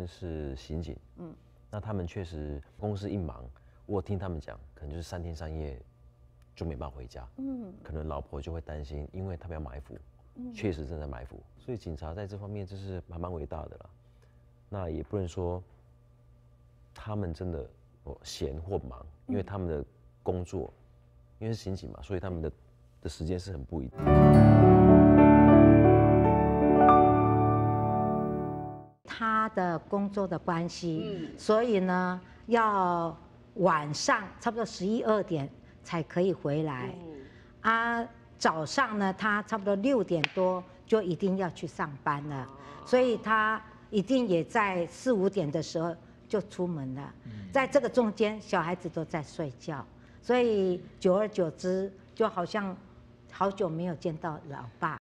分是刑警，那他们确实公司一忙，我听他们讲，可能就是3天3夜就没办法回家，可能老婆就会担心，因为他们要埋伏，确实正在埋伏，所以警察在这方面就是蛮伟大的啦。那也不能说他们真的闲或忙，因为他们的工作，因为是刑警嘛，所以他们的时间是很不一定。 他的工作的关系，所以呢，要晚上差不多11、2点才可以回来。早上呢，他差不多6点多就一定要去上班了，所以他一定也在4、5点的时候就出门了。在这个中间，小孩子都在睡觉，所以久而久之，就好像好久没有见到老爸。